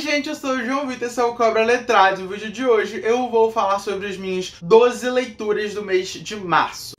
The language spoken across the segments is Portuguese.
gente, eu sou o João Vitor, esse é o Cobra Letrado. No vídeo de hoje eu vou falar sobre as minhas 12 leituras do mês de março.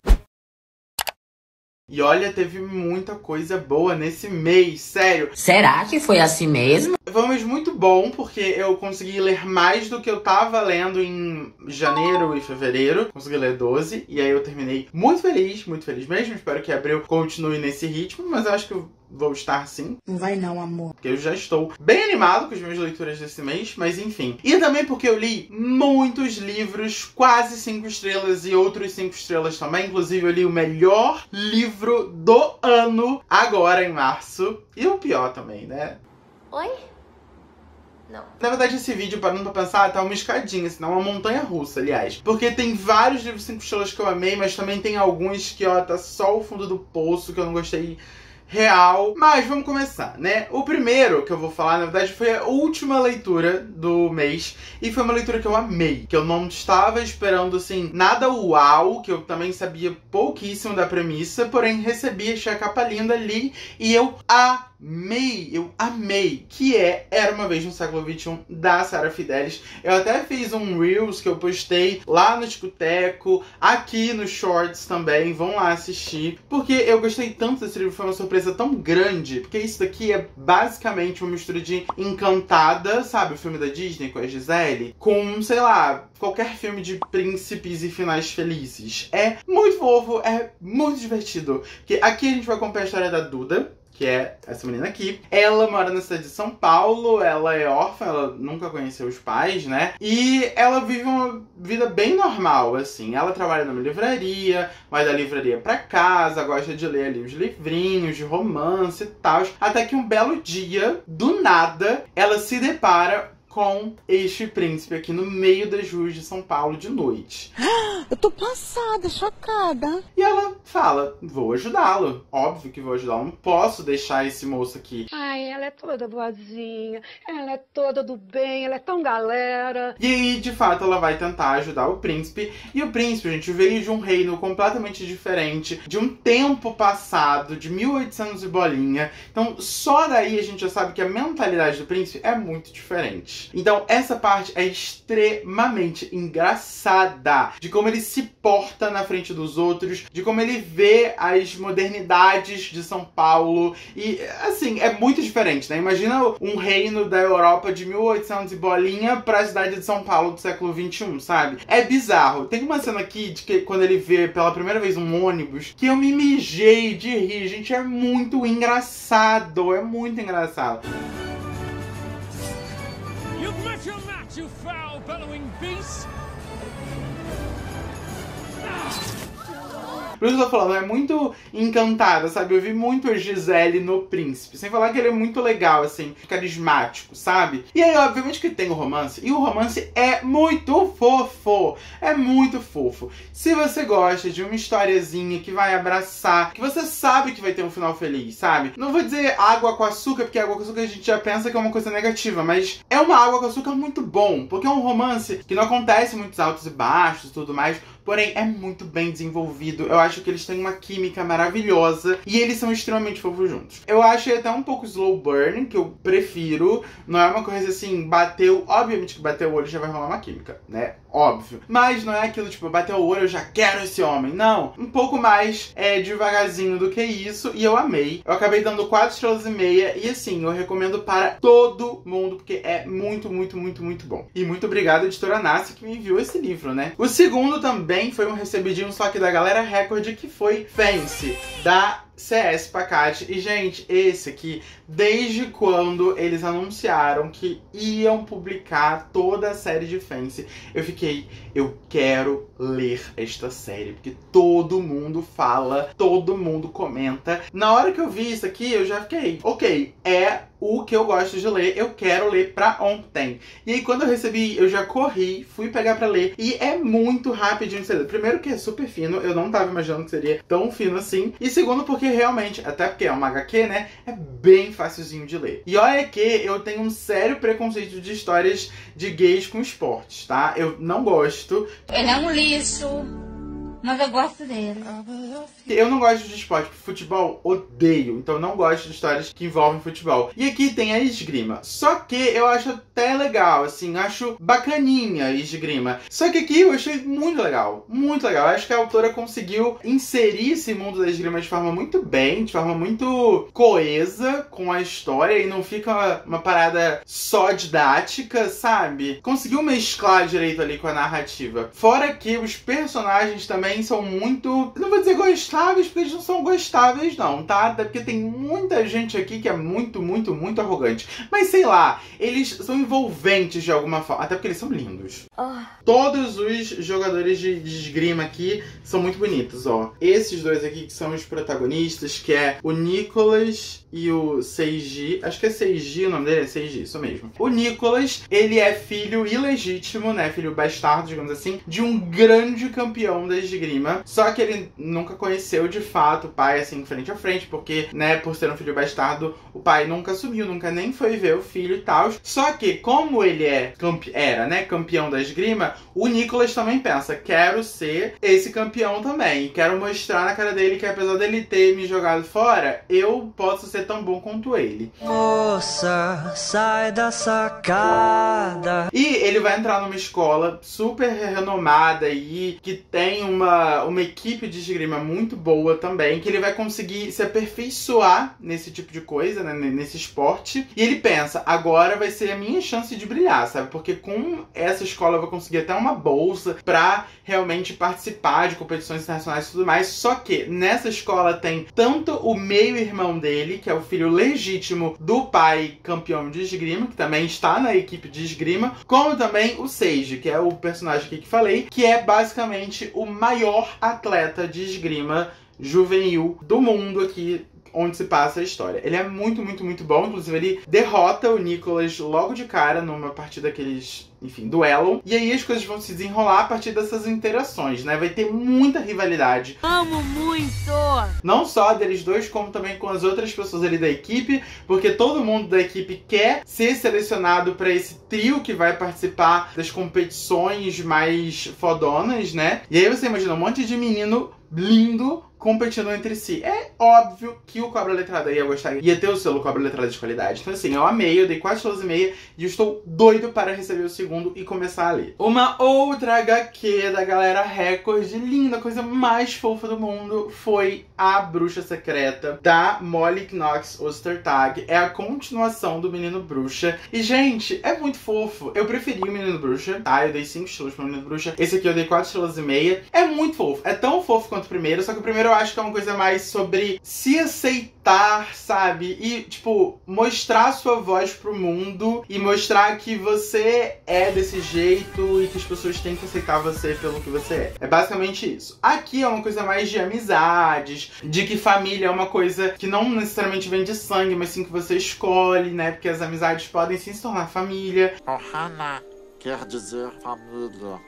E olha, teve muita coisa boa nesse mês, sério. Será que foi assim mesmo? Foi um mês muito bom, porque eu consegui ler mais do que eu tava lendo em janeiro e fevereiro. Consegui ler 12, e aí eu terminei muito feliz mesmo. Espero que abril continue nesse ritmo, mas eu acho que eu vou estar sim. Não vai não, amor. Porque eu já estou bem animado com as minhas leituras desse mês, mas enfim. E também porque eu li muitos livros, quase 5 estrelas e outros 5 estrelas também. Inclusive eu li o melhor livro do ano agora em março. E o pior também, né? Oi? Não. Na verdade, esse vídeo, parando pra pensar, tá uma escadinha, senão uma montanha russa, aliás. Porque tem vários livros 5 estrelas que eu amei, mas também tem alguns que, ó, tá só o fundo do poço, que eu não gostei real. Mas vamos começar, né? O primeiro que eu vou falar, na verdade, foi a última leitura do mês. E foi uma leitura que eu amei. Que eu não estava esperando, assim, nada uau. Que eu também sabia pouquíssimo da premissa. Porém, recebi, achei a capa linda ali. E eu amei. Que é Era Uma Vez no Século XXI, da Sarah Fidelis. Eu até fiz um Reels que eu postei lá no Ticoteco, aqui no Shorts também. Vão lá assistir. Porque eu gostei tanto desse livro, foi uma surpresa tão grande, porque isso daqui é basicamente uma mistura de Encantada, sabe, o filme da Disney com a Gisele, com, sei lá, qualquer filme de príncipes e finais felizes. É muito fofo, é muito divertido. Porque aqui a gente vai acompanhar a história da Duda, que é essa menina aqui. Ela mora na cidade de São Paulo, ela é órfã, ela nunca conheceu os pais, né? E ela vive uma vida bem normal, assim. Ela trabalha numa livraria, vai da livraria pra casa, gosta de ler ali os livrinhos de romance e tal. Até que um belo dia, do nada, ela se depara com este príncipe aqui no meio das ruas de São Paulo de noite. Eu tô passada, chocada. E ela fala, vou ajudá-lo. Óbvio que vou ajudá-lo, não posso deixar esse moço aqui. Ai, ela é toda boazinha, ela é toda do bem, ela é tão galera. E aí, de fato, ela vai tentar ajudar o príncipe. E o príncipe, gente, veio de um reino completamente diferente, de um tempo passado, de 1800 e bolinha. Então, só daí a gente já sabe que a mentalidade do príncipe é muito diferente. Então, essa parte é extremamente engraçada. De como ele se porta na frente dos outros, de como ele vê as modernidades de São Paulo. E, assim, é muito diferente, né? Imagina um reino da Europa de 1800 e bolinha pra cidade de São Paulo do século XXI, sabe? É bizarro. Tem uma cena aqui de que quando ele vê pela primeira vez um ônibus, que eu me mijei de rir. Gente, é muito engraçado. É muito engraçado. You've met your match, you foul, bellowing beast! Por isso que eu tô falando, é muito encantada, sabe? Eu vi muito a Gisele no príncipe. Sem falar que ele é muito legal, assim, carismático, sabe? E aí, obviamente que tem o romance. E o romance é muito fofo. É muito fofo. Se você gosta de uma historiazinha que vai abraçar, que você sabe que vai ter um final feliz, sabe? Não vou dizer água com açúcar, porque água com açúcar a gente já pensa que é uma coisa negativa. Mas é uma água com açúcar muito bom. Porque é um romance que não acontece muitos altos e baixos e tudo mais. Porém, é muito bem desenvolvido. Eu acho que eles têm uma química maravilhosa. E eles são extremamente fofos juntos. Eu acho até um pouco slow burn, que eu prefiro. Não é uma coisa assim, bateu... Obviamente que bateu o olho já vai rolar uma química, né? Óbvio. Mas não é aquilo, tipo, bateu o olho, eu já quero esse homem. Não. Um pouco mais devagarzinho do que isso. E eu amei. Eu acabei dando 4 estrelas e meia. E assim, eu recomendo para todo mundo, porque é muito, muito, muito, muito bom. E muito obrigado, editora Nasce, que me enviou esse livro, né? O segundo também foi um recebidinho, só que da galera Record, que foi Fancy, da CS Pacate. E, gente, esse aqui, desde quando eles anunciaram que iam publicar toda a série de Fancy, eu fiquei, eu quero ler esta série, porque todo mundo fala, todo mundo comenta. Na hora que eu vi isso aqui, eu já fiquei, ok, é o que eu gosto de ler, eu quero ler pra ontem. E aí, quando eu recebi, eu já corri, fui pegar pra ler, e é muito rapidinho de ser lido. Primeiro que é super fino, eu não tava imaginando que seria tão fino assim. E segundo porque realmente, até porque é uma HQ, né, é bem facilzinho de ler. E olha que eu tenho um sério preconceito de histórias de gays com esportes, tá? Eu não gosto. Ele é um lixo. Mas eu gosto dele. Eu não gosto de esporte, futebol odeio, então não gosto de histórias que envolvem futebol. E aqui tem a esgrima. Só que eu acho até legal, assim, acho bacaninha a esgrima. Só que aqui eu achei muito legal, muito legal. Eu acho que a autora conseguiu inserir esse mundo da esgrima de forma muito bem, de forma muito coesa com a história e não fica uma parada só didática, sabe? Conseguiu mesclar direito ali com a narrativa. Fora que os personagens também são muito, não vou dizer gostáveis, porque eles não são gostáveis não, tá? Até porque tem muita gente aqui que é muito, muito, muito arrogante. Mas sei lá, eles são envolventes de alguma forma, até porque eles são lindos. Todos os jogadores de esgrima aqui são muito bonitos, ó. Esses dois aqui que são os protagonistas, que é o Nicholas e o Seiji. Acho que é Seiji, o nome dele é Seiji, isso mesmo. O Nicholas, ele é filho ilegítimo, né? Filho bastardo, digamos assim, de um grande campeão da esgrima. Só que ele nunca conheceu de fato o pai, assim, frente a frente, porque, né, por ser um filho bastardo, o pai nunca assumiu, nunca nem foi ver o filho e tal. Só que, como ele era, né, campeão da esgrima, o Nicholas também pensa, quero ser esse campeão também. Quero mostrar na cara dele que, apesar dele ter me jogado fora, eu posso ser tão bom quanto ele. Moça, sai da sacada. E ele vai entrar numa escola super renomada e que tem uma equipe de esgrima muito boa também, que ele vai conseguir se aperfeiçoar nesse tipo de coisa, né, nesse esporte. E ele pensa, agora vai ser a minha chance de brilhar, sabe? Porque com essa escola eu vou conseguir até uma bolsa pra realmente participar de competições internacionais e tudo mais. Só que nessa escola tem tanto o meio-irmão dele, que é o filho legítimo do pai campeão de esgrima, que também está na equipe de esgrima, como também o Seiji, que é o personagem aqui que falei, que é basicamente o maior atleta de esgrima juvenil do mundo aqui, onde se passa a história. Ele é muito, muito, muito bom. Inclusive, ele derrota o Nicholas logo de cara numa partida que eles, enfim, duelam. E aí as coisas vão se desenrolar a partir dessas interações, né? Vai ter muita rivalidade. Amo muito! Não só deles dois, como também com as outras pessoas ali da equipe, porque todo mundo da equipe quer ser selecionado para esse trio que vai participar das competições mais fodonas, né? E aí você imagina um monte de menino lindo competindo entre si. É óbvio que o Cobra Letrada ia gostar, ia ter o selo Cobra Letrada de qualidade. Então assim, eu amei, eu dei 4,5 e eu estou doido para receber o segundo e começar a ler. Uma outra HQ da galera Record, linda, coisa mais fofa do mundo, foi A Bruxa Secreta, da Molly Knox Ostertag. É a continuação do Menino Bruxa. E, gente, é muito fofo. Eu preferi o Menino Bruxa, tá? Eu dei 5 estrelas pro Menino Bruxa. Esse aqui eu dei 4,5. É muito fofo. É tão fofo quanto o primeiro, só que o primeiro eu acho que é uma coisa mais sobre se aceitar, sabe? E, tipo, mostrar sua voz pro mundo e mostrar que você é desse jeito e que as pessoas têm que aceitar você pelo que você é. É basicamente isso. Aqui é uma coisa mais de amizades, de que família é uma coisa que não necessariamente vem de sangue, mas sim que você escolhe, né? Porque as amizades podem sim se tornar família. Ohana quer dizer família.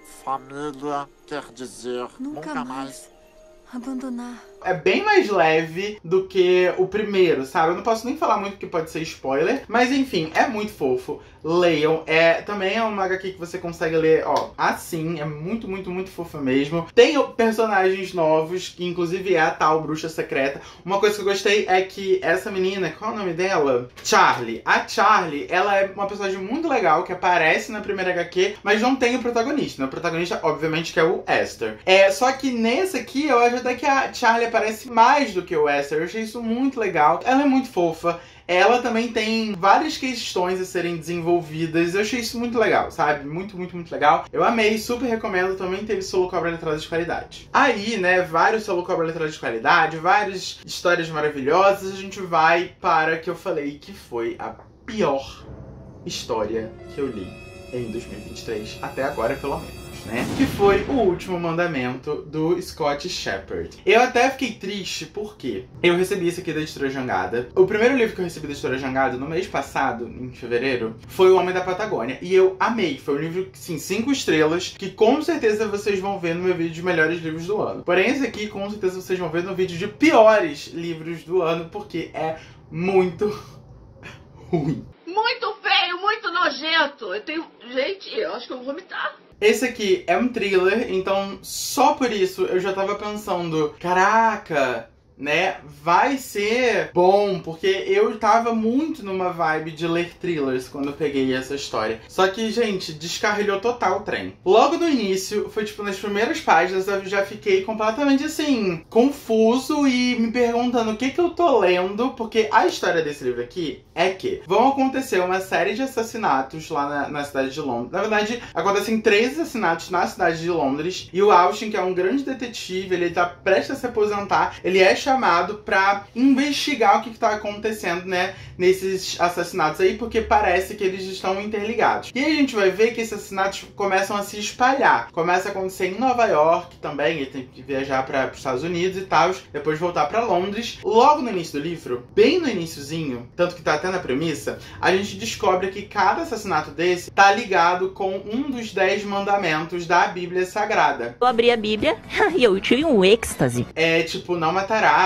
Família quer dizer nunca mais abandonar. É bem mais leve do que o primeiro, sabe? Eu não posso nem falar muito porque pode ser spoiler, mas enfim, é muito fofo. Leiam. Também é uma HQ que você consegue ler, ó, assim. É muito, muito, muito fofa mesmo. Tem personagens novos, que inclusive é a tal Bruxa Secreta. Uma coisa que eu gostei é que essa menina, qual é o nome dela? Charlie. A Charlie, ela é uma personagem muito legal, que aparece na primeira HQ, mas não tem o protagonista, né? O protagonista, obviamente, que é o Esther. Só que nesse aqui, eu acho até que a Charlie aparece mais do que o Esther. Eu achei isso muito legal. Ela é muito fofa. Ela também tem várias questões a serem desenvolvidas. Eu achei isso muito legal, sabe? Muito, muito, muito legal. Eu amei, super recomendo. Também teve solo Cobra Letrada de qualidade. Aí, né, vários solo Cobra Letrada de qualidade, várias histórias maravilhosas. A gente vai para que eu falei que foi a pior história que eu li em 2023. Até agora, pelo menos. Né? Que foi o Último Mandamento do Scott Shepherd. Eu até fiquei triste porque eu recebi isso aqui da Editora Jangada. O primeiro livro que eu recebi da Editora Jangada no mês passado, em fevereiro, foi O Homem da Patagônia. E eu amei. Foi um livro, sim, 5 estrelas, que com certeza vocês vão ver no meu vídeo de melhores livros do ano. Porém, esse aqui, com certeza vocês vão ver no vídeo de piores livros do ano, porque é muito ruim. Muito feio, muito nojento! assassinato. Gente, eu acho que eu vou vomitar. Esse aqui é um thriller, então só por isso eu já tava pensando, caraca, né, vai ser bom, porque eu tava muito numa vibe de ler thrillers quando eu peguei essa história. Só que, gente, descarrilhou total o trem. Logo no início, foi tipo nas primeiras páginas, eu já fiquei completamente assim, confuso e me perguntando o que eu tô lendo, porque a história desse livro aqui é que vão acontecer uma série de assassinatos lá na cidade de Londres. Na verdade, acontecem 3 assassinatos na cidade de Londres, e o Austin, que é um grande detetive, ele tá prestes a se aposentar, ele é chamado pra investigar o que tá acontecendo, né, nesses assassinatos aí, porque parece que eles estão interligados. E aí a gente vai ver que esses assassinatos começam a se espalhar. Começa a acontecer em Nova York também, ele tem que viajar para os Estados Unidos e tal, depois voltar pra Londres. Logo no início do livro, bem no iniciozinho, tanto que tá até na premissa, a gente descobre que cada assassinato desse tá ligado com um dos 10 mandamentos da Bíblia Sagrada. Eu abri a Bíblia e eu tive um êxtase. É tipo, não matarás,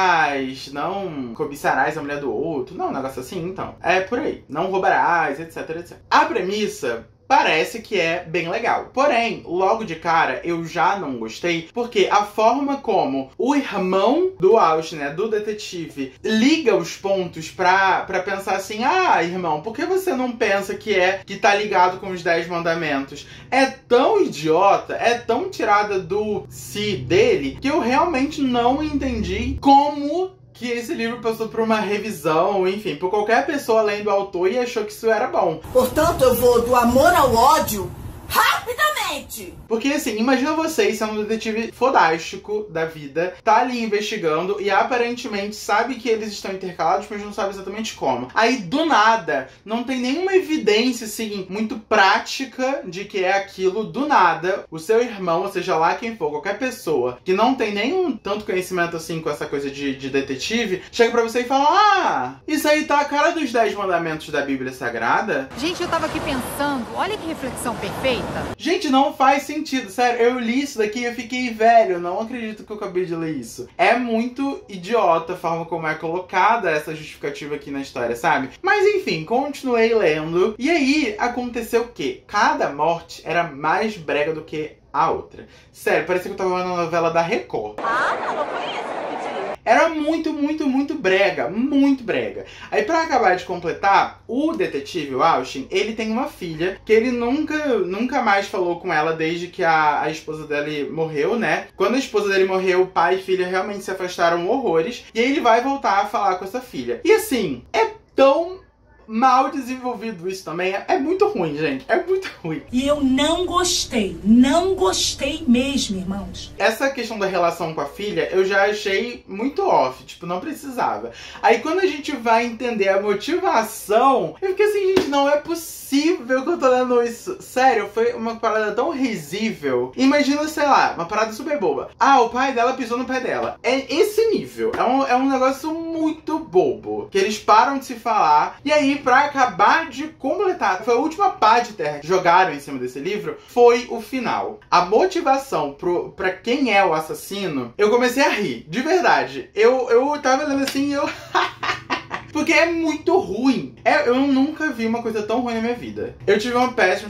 não cobiçarás a mulher do outro, não, um negócio assim, então. É por aí. Não roubarás, etc, etc. A premissa parece que é bem legal. Porém, logo de cara, eu já não gostei, porque a forma como o irmão do Austin, né, do detetive, liga os pontos pra pensar assim, ah, irmão, por que você não pensa que tá ligado com os 10 mandamentos? É tão idiota, é tão tirada do si dele, que eu realmente não entendi como que esse livro passou por uma revisão, enfim, por qualquer pessoa além do autor, e achou que isso era bom. Portanto, eu vou do amor ao ódio rapidamente. Porque assim, imagina vocês sendo um detetive fodástico da vida, tá ali investigando e aparentemente sabe que eles estão intercalados, mas não sabe exatamente como. Aí do nada, não tem nenhuma evidência assim, muito prática de que é aquilo. Do nada, o seu irmão, ou seja lá quem for, qualquer pessoa que não tem nenhum tanto conhecimento assim com essa coisa de detetive, chega pra você e fala, ah, isso aí tá a cara dos 10 mandamentos da Bíblia Sagrada. Gente, eu tava aqui pensando, olha que reflexão perfeita. Gente, não faz sentido, sério, eu li isso daqui e eu fiquei velho, eu não acredito que eu acabei de ler isso. É muito idiota a forma como é colocada essa justificativa aqui na história, sabe? Mas enfim, continuei lendo, e aí aconteceu o quê? Cada morte era mais brega do que a outra. Sério, parecia que eu tava vendo uma novela da Record. Ah, não conheço. Era muito, muito, muito brega. Muito brega. Aí pra acabar de completar, o detetive, o Austin, ele tem uma filha que ele nunca mais falou com ela desde que a esposa dele morreu, né? Quando a esposa dele morreu, o pai e filha realmente se afastaram horrores. E aí ele vai voltar a falar com essa filha. E assim, é tão mal desenvolvido isso também. É muito ruim, gente. É muito ruim. E eu não gostei mesmo, irmãos. Essa questão da relação com a filha, eu já achei muito off. Tipo, não precisava. Aí quando a gente vai entender a motivação, eu fiquei assim, gente, não é possível que eu tô lendo isso. Sério, foi uma parada tão risível. Imagina, sei lá, uma parada super boba. Ah, o pai dela pisou no pé dela. É esse nível. É um negócio muito bobo. Que eles param de se falar. E aí, pra acabar de completar, foi a última pá de terra que jogaram em cima desse livro, foi o final. A motivação pra quem é o assassino, eu comecei a rir, de verdade. Eu tava lendo assim e eu... Porque é muito ruim. Eu nunca vi uma coisa tão ruim na minha vida. Eu tive uma péssima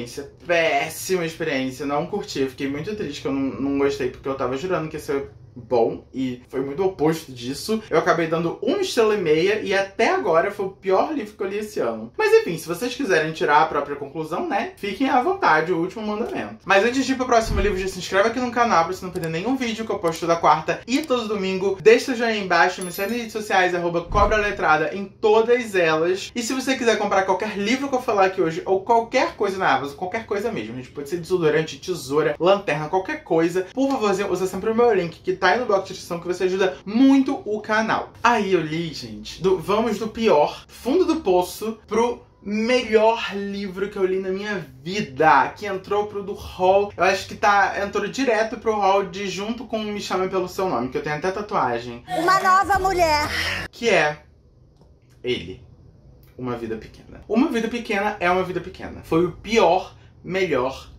experiência. Não curti, eu fiquei muito triste que eu não gostei, porque eu tava jurando que ia ser bom, e foi muito o oposto disso. Eu acabei dando 1,5 estrelas e até agora foi o pior livro que eu li esse ano. Mas enfim, se vocês quiserem tirar a própria conclusão, né, fiquem à vontade, o último mandamento. Mas antes de ir pro próximo livro, já se inscreve aqui no canal pra você não perder nenhum vídeo que eu posto toda quarta e todo domingo. Deixa seu joinha aí embaixo, me segue nas redes sociais, @cobraletrada em todas elas. E se você quiser comprar qualquer livro que eu falar aqui hoje, ou qualquer coisa na Amazon, qualquer coisa mesmo, gente, pode ser desodorante, tesoura, lanterna, qualquer coisa, por favorzinho, usa sempre o meu link que tá aí no box de descrição, que você ajuda muito o canal. Aí eu li, gente, vamos do pior, fundo do poço, pro melhor livro que eu li na minha vida, que entrou pro do hall, eu acho que entrou direto pro hall de junto com Me Chame Pelo Seu Nome, que eu tenho até tatuagem. Uma nova mulher. Que é ele, Uma Vida Pequena. Uma Vida Pequena é Uma Vida Pequena. Foi o pior, melhor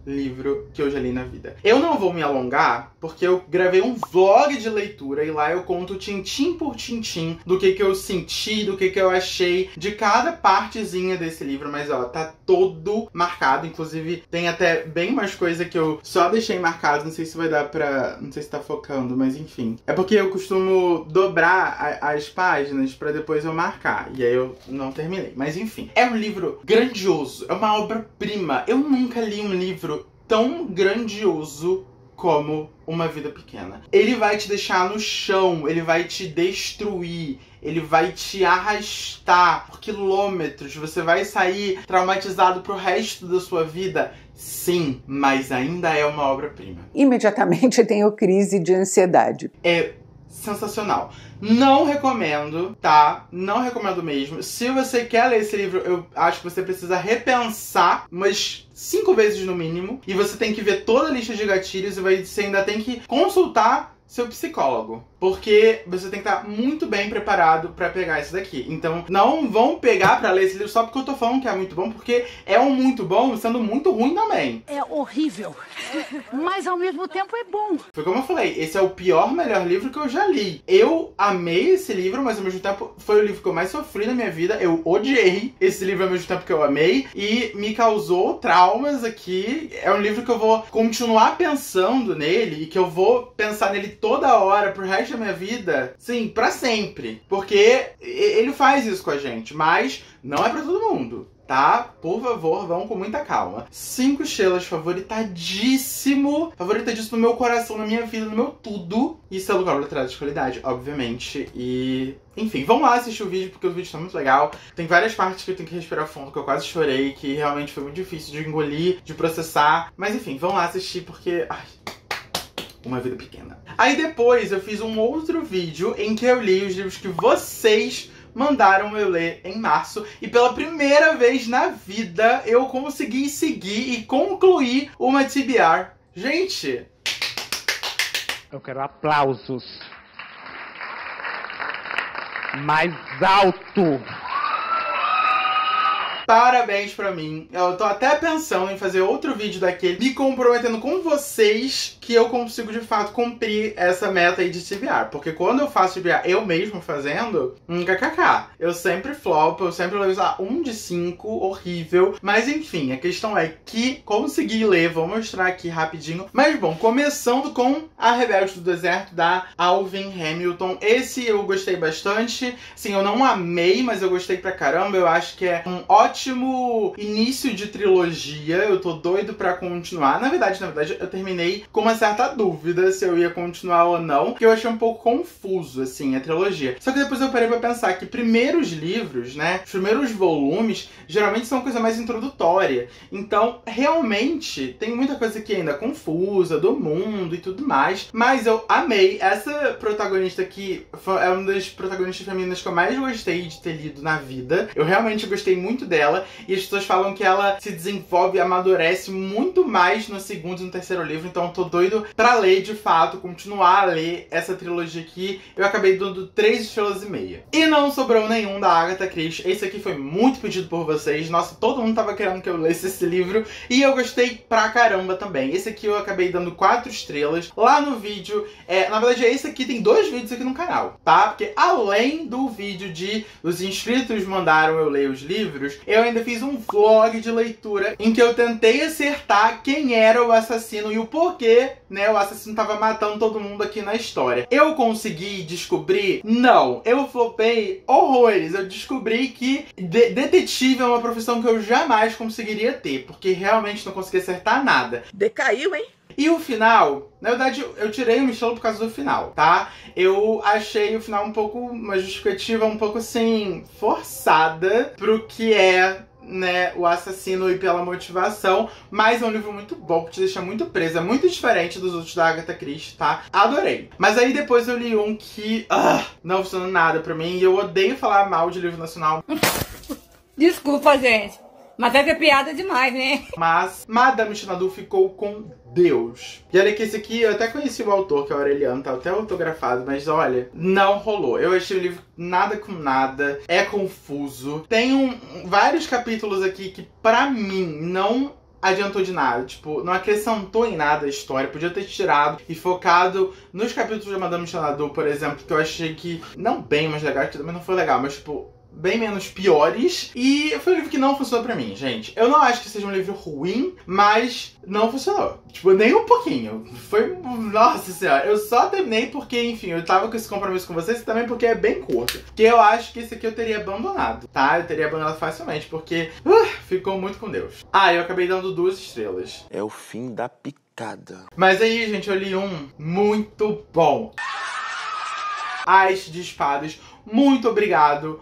livro que eu já li na vida. Eu não vou me alongar, porque eu gravei um vlog de leitura e lá eu conto tintim por tintim do que eu senti, do que eu achei de cada partezinha desse livro, mas ó, tá todo marcado, inclusive tem até bem mais coisa que eu só deixei marcado, não sei se vai dar pra... não sei se tá focando, mas enfim. É porque eu costumo dobrar as páginas pra depois eu marcar, e aí eu não terminei, mas enfim. É um livro grandioso, é uma obra-prima. Eu nunca li um livro tão grandioso como Uma Vida Pequena. Ele vai te deixar no chão, ele vai te destruir, ele vai te arrastar por quilômetros, você vai sair traumatizado pro resto da sua vida. Sim, mas ainda é uma obra-prima. Imediatamente tenho crise de ansiedade. É sensacional. Não recomendo, tá? Não recomendo mesmo. Se você quer ler esse livro, eu acho que você precisa repensar umas 5 vezes no mínimo. E você tem que ver toda a lista de gatilhos e você ainda tem que consultar seu psicólogo. Porque você tem que estar muito bem preparado pra pegar isso daqui. Então, não vão pegar pra ler esse livro só porque eu tô falando que é muito bom, porque é um muito bom sendo muito ruim também. É horrível, mas ao mesmo tempo é bom. Foi como eu falei, esse é o pior, melhor livro que eu já li. Eu amei esse livro, mas ao mesmo tempo foi o livro que eu mais sofri na minha vida. Eu odiei esse livro ao mesmo tempo que eu amei e me causou traumas aqui. É um livro que eu vou continuar pensando nele e que eu vou pensar nele toda hora pro resto da minha vida, sim, pra sempre. Porque ele faz isso com a gente, mas não é pra todo mundo, tá? Por favor, vão com muita calma. 5 estrelas, favoritadíssimo. Favoritadíssimo no meu coração, na minha vida, no meu tudo. E selo Cobra Literário de qualidade, obviamente. E... enfim, vão lá assistir o vídeo, porque o vídeo tá muito legal. Tem várias partes que eu tenho que respirar fundo, que eu quase chorei, que realmente foi muito difícil de engolir, de processar. Mas enfim, vão lá assistir, porque... ai, Uma Vida Pequena. Aí depois eu fiz um outro vídeo em que eu li os livros que vocês mandaram eu ler em março. E pela primeira vez na vida eu consegui seguir e concluir uma TBR. Gente! Eu quero aplausos. Mais alto! Parabéns pra mim. Eu tô até pensando em fazer outro vídeo daquele, me comprometendo com vocês que eu consigo de fato cumprir essa meta aí de TBR. Porque quando eu faço TBR eu mesmo fazendo, kkk. Eu sempre flopo, eu sempre levo 1 de 5, horrível. Mas enfim, a questão é que consegui ler, vou mostrar aqui rapidinho. Mas bom, começando com A Rebelde do Deserto, da Alvin Hamilton. Esse eu gostei bastante. Sim, eu não amei, mas eu gostei pra caramba. Eu acho que é um ótimo início de trilogia, eu tô doido pra continuar. Na verdade, eu terminei com uma certa dúvida se eu ia continuar ou não, porque eu achei um pouco confuso, assim, a trilogia. Só que depois eu parei pra pensar que primeiros livros, né, os primeiros volumes, geralmente são coisa mais introdutória. Então, realmente, tem muita coisa aqui ainda confusa, do mundo e tudo mais, mas eu amei. Essa protagonista aqui é uma das protagonistas femininas que eu mais gostei de ter lido na vida. Eu realmente gostei muito dela. E as pessoas falam que ela se desenvolve e amadurece muito mais no segundo e no terceiro livro. Então eu tô doido pra ler de fato, continuar a ler essa trilogia aqui. Eu acabei dando 3,5 estrelas. E não sobrou nenhum da Agatha Christie. Esse aqui foi muito pedido por vocês. Nossa, todo mundo tava querendo que eu lesse esse livro. E eu gostei pra caramba também. Esse aqui eu acabei dando 4 estrelas. Lá no vídeo, na verdade esse aqui tem 2 vídeos aqui no canal, tá? Porque além do vídeo de os inscritos mandaram eu ler os livros, eu ainda fiz um vlog de leitura em que eu tentei acertar quem era o assassino e o porquê, né, o assassino tava matando todo mundo aqui na história. Eu consegui descobrir? Não. Eu flopei horrores. Eu descobri que detetive é uma profissão que eu jamais conseguiria ter, porque realmente não consegui acertar nada. Decaiu, hein? E o final, na verdade, eu tirei o estilo por causa do final, tá? Eu achei o final um pouco, uma justificativa um pouco, assim, forçada pro que é, né, o assassino e pela motivação, mas é um livro muito bom, que te deixa muito preso, é muito diferente dos outros da Agatha Christie, tá? Adorei. Mas aí depois eu li um que, não funcionou nada pra mim, e eu odeio falar mal de livro nacional. Desculpa, gente. Mas é piada demais, né? Mas Madame Xanadu ficou com Deus. E olha que esse aqui, eu até conheci o autor, que é o Aureliano, tá até autografado, mas olha, não rolou. Eu achei o livro nada com nada, é confuso. Tem vários capítulos aqui que pra mim não adiantou de nada, tipo, não acrescentou em nada a história. Podia ter tirado e focado nos capítulos da Madame Xanadu, por exemplo, que eu achei que, não bem mais legal, que também não foi legal, mas tipo, bem menos piores. E foi um livro que não funcionou pra mim, gente. Eu não acho que seja um livro ruim, mas não funcionou. Tipo, nem um pouquinho. Foi... Nossa senhora. Eu só terminei porque, enfim, eu tava com esse compromisso com vocês e também porque é bem curto. Porque eu acho que esse aqui eu teria abandonado, tá? Eu teria abandonado facilmente, porque ficou muito com Deus. Ah, eu acabei dando 2 estrelas. É o fim da picada. Mas aí, gente, eu li um muito bom. As de Espadas. Muito obrigado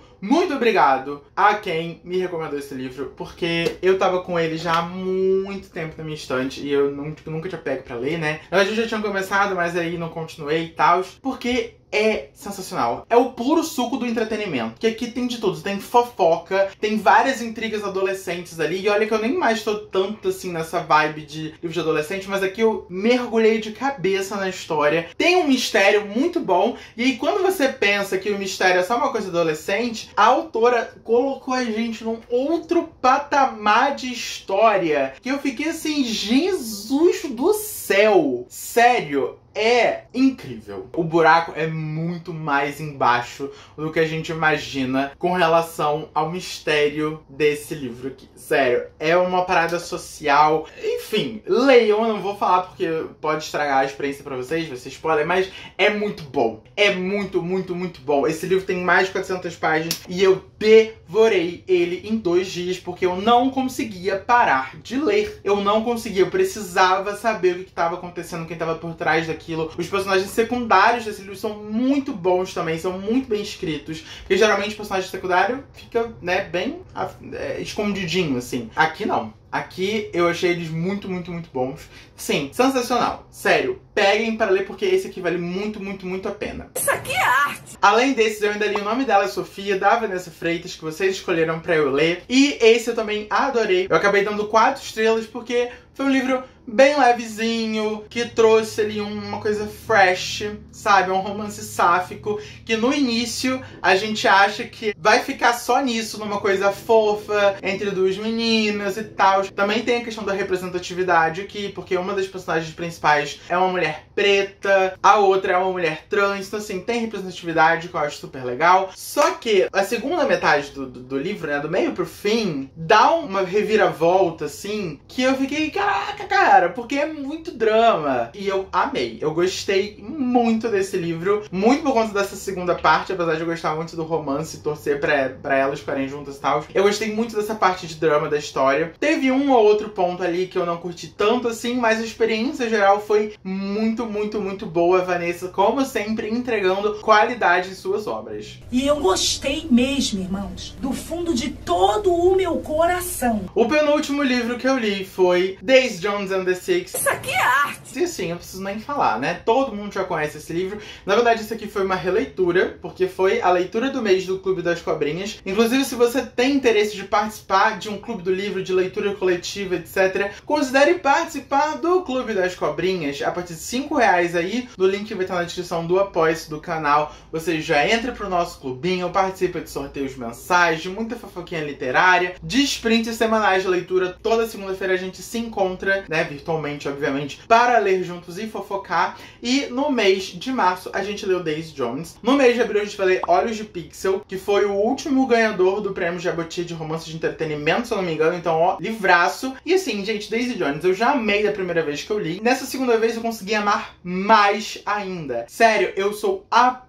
a quem me recomendou esse livro, porque eu tava com ele já há muito tempo na minha estante e eu nunca tinha pego pra ler, né? Eu já tinha começado, mas aí não continuei e tal, porque é sensacional. É o puro suco do entretenimento. Que aqui tem de tudo. Tem fofoca, tem várias intrigas adolescentes ali. E olha que eu nem mais tô tanto assim nessa vibe de livro de adolescente, mas aqui eu mergulhei de cabeça na história. Tem um mistério muito bom. E aí quando você pensa que o mistério é só uma coisa adolescente, a autora colocou a gente num outro patamar de história. Que eu fiquei assim, Jesus do céu. Sério. É incrível. O buraco é muito mais embaixo do que a gente imagina com relação ao mistério desse livro aqui. Sério, é uma parada social. Enfim, leiam, eu não vou falar porque pode estragar a experiência pra vocês, vai ser spoiler, mas é muito bom. É muito bom. Esse livro tem mais de 400 páginas e eu devorei ele em 2 dias porque eu não conseguia parar de ler. Eu não conseguia, eu precisava saber o que estava acontecendo, quem estava por trás daquilo. Os personagens secundários desse livro são muito bons também, são muito bem escritos. Porque geralmente o personagem secundário fica, né, bem escondidinho, assim. Aqui não. Aqui eu achei eles muito bons. Sim, sensacional. Sério, peguem para ler porque esse aqui vale muito a pena. Isso aqui é arte! Além desses, eu ainda li O Nome Dela é Sofia, da Vanessa Freitas, que vocês escolheram pra eu ler. E esse eu também adorei. Eu acabei dando 4 estrelas porque foi um livro bem levezinho, que trouxe ali uma coisa fresh, sabe? Um romance sáfico, que no início a gente acha que vai ficar só nisso, numa coisa fofa, entre 2 meninas e tal. Também tem a questão da representatividade aqui, porque uma das personagens principais é uma mulher preta, a outra é uma mulher trans, então assim, tem representatividade que eu acho super legal. Só que a segunda metade do livro, né, do meio pro fim, dá uma reviravolta, assim, que eu fiquei, caraca, cara, porque é muito drama. E eu amei, eu gostei muito desse livro, muito por conta dessa segunda parte, apesar de eu gostar muito do romance e torcer pra elas ficarem juntas e tal. Eu gostei muito dessa parte de drama da história. Teve um ou outro ponto ali que eu não curti tanto assim, mas a experiência geral foi muito boa. Vanessa, como sempre, entregando qualidade em suas obras. E eu gostei mesmo, irmãos, do fundo de todo o meu coração. O penúltimo livro que eu li foi Daisy Jones and the Six. Isso aqui é arte! E assim, eu preciso nem falar, né? Todo mundo já conhece esse livro. Na verdade, isso aqui foi uma releitura, porque foi a leitura do mês do Clube das Cobrinhas. Inclusive, se você tem interesse de participar de um clube do livro, de leitura coletiva, etc., considere participar do Clube das Cobrinhas. A partir de R$5 aí, no link que vai estar na descrição do apoio-se do canal, você já entra pro nosso clubinho, participa de sorteios mensais, de muita fofoquinha literária, de sprints semanais de leitura. Toda segunda-feira a gente se encontra, né, virtualmente, obviamente, para ler juntos e fofocar. E no mês de março a gente leu Daisy Jones. No mês de abril a gente vai ler Olhos de Pixel, que foi o último ganhador do prêmio Jabuti de romance de entretenimento, se eu não me engano. Então, ó, livraço. E assim, gente, Daisy Jones eu já amei da primeira vez que eu li. Nessa segunda vez eu consegui amar mais ainda. Sério, eu sou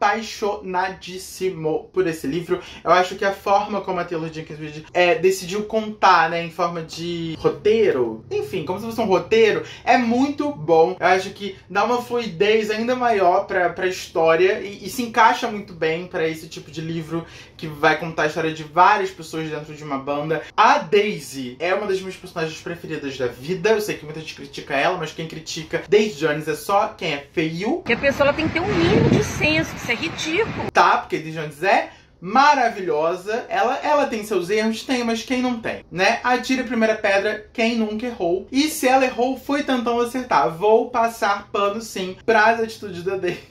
apaixonadíssimo por esse livro. Eu acho que a forma como a Taylor Jenkins Reid decidiu contar, né, em forma de roteiro, enfim, como se fosse um roteiro, é muito bom. Eu acho que dá uma fluidez ainda maior pra história e se encaixa muito bem pra esse tipo de livro que vai contar a história de várias pessoas dentro de uma banda. A Daisy é uma das minhas personagens preferidas da vida. Eu sei que muita gente critica ela, mas quem critica Daisy Jones é só quem é feio. Que a pessoa tem que ter um mínimo de senso, isso é ridículo. Tá, porque Daisy Jones é maravilhosa. Ela tem seus erros, tem, mas quem não tem, né? Atire a primeira pedra quem nunca errou. E se ela errou, foi tentando acertar. Vou passar pano sim pras atitudes da Daisy.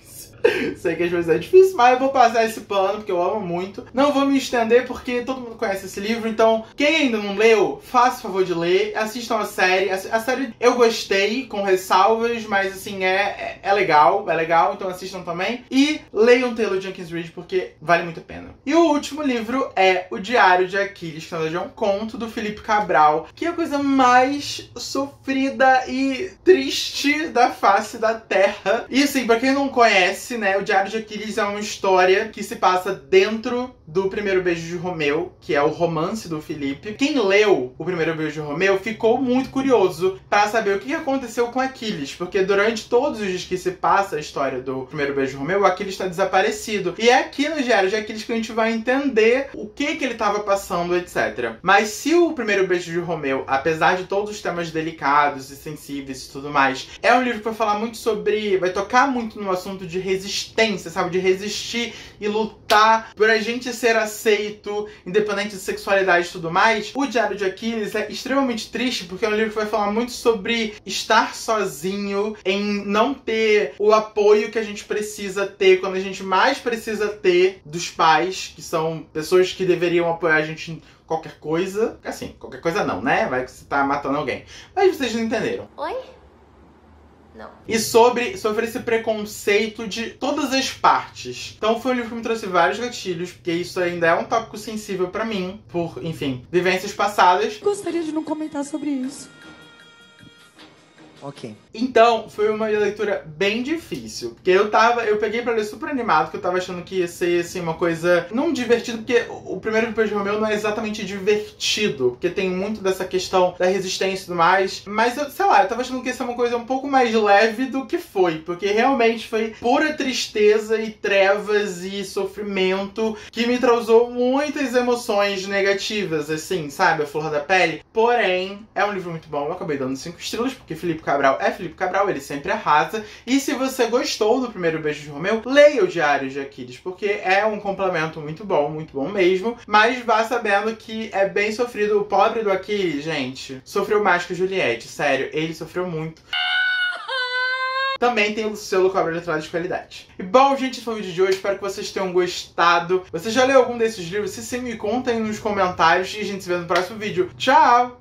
Sei que às vezes é difícil, mas eu vou passar esse pano, porque eu amo muito. Não vou me estender, porque todo mundo conhece esse livro, então quem ainda não leu, faça o favor de ler, assistam a série. A série eu gostei, com ressalvas, mas assim, é legal, então assistam também. E leiam Taylor Jenkins Reid, porque vale muito a pena. E o último livro é O Diário de Aquiles, que na verdade é um conto do Felipe Cabral, que é a coisa mais sofrida e triste da face da Terra. E assim, pra quem não conhece, né, O Diário de Aquiles é uma história que se passa dentro do Primeiro Beijo de Romeu, que é o romance do Felipe. Quem leu O Primeiro Beijo de Romeu ficou muito curioso para saber o que aconteceu com Aquiles, porque durante todos os dias que se passa a história do Primeiro Beijo de Romeu, o Aquiles está desaparecido. E é aqui no Diário de Aquiles que a gente vai entender o que ele estava passando, etc. Mas se o Primeiro Beijo de Romeu, apesar de todos os temas delicados e sensíveis e tudo mais, é um livro que vai falar muito sobre... vai tocar muito no assunto de resistência, sabe? De resistir e lutar por a gente ser aceito, independente de sexualidade e tudo mais. O Diário de Aquiles é extremamente triste, porque é um livro que vai falar muito sobre estar sozinho, em não ter o apoio que a gente precisa ter quando a gente mais precisa ter dos pais, que são pessoas que deveriam apoiar a gente em qualquer coisa. Assim, qualquer coisa não, né? Vai que você tá matando alguém. Mas vocês não entenderam. Oi? Não. E sobre esse preconceito de todas as partes. Então foi um livro que me trouxe vários gatilhos, porque isso ainda é um tópico sensível pra mim, por, enfim, vivências passadas. Gostaria de não comentar sobre isso. Ok. Então, foi uma leitura bem difícil. Porque eu peguei pra ler super animado, porque eu tava achando que ia ser, assim, uma coisa não divertida, porque o Primeiro Beijo de Romeu não é exatamente divertido, porque tem muito dessa questão da resistência e tudo mais. Mas, eu tava achando que ia ser uma coisa um pouco mais leve do que foi, porque realmente foi pura tristeza e trevas e sofrimento que me causou muitas emoções negativas, assim, sabe? A flor da pele. Porém, é um livro muito bom. Eu acabei dando 5 estrelas, porque Felipe Cabral é Felipe Cabral, ele sempre arrasa. E se você gostou do Primeiro Beijo de Romeu, leia o Diário de Aquiles, porque é um complemento muito bom mesmo. Mas vá sabendo que é bem sofrido. O pobre do Aquiles, gente, sofreu mais que a Juliette. Sério, ele sofreu muito. Também tem o selo Cobra Letrada de qualidade. E bom, gente, esse foi o vídeo de hoje. Espero que vocês tenham gostado. Você já leu algum desses livros? Se sim, me contem nos comentários. E a gente se vê no próximo vídeo. Tchau!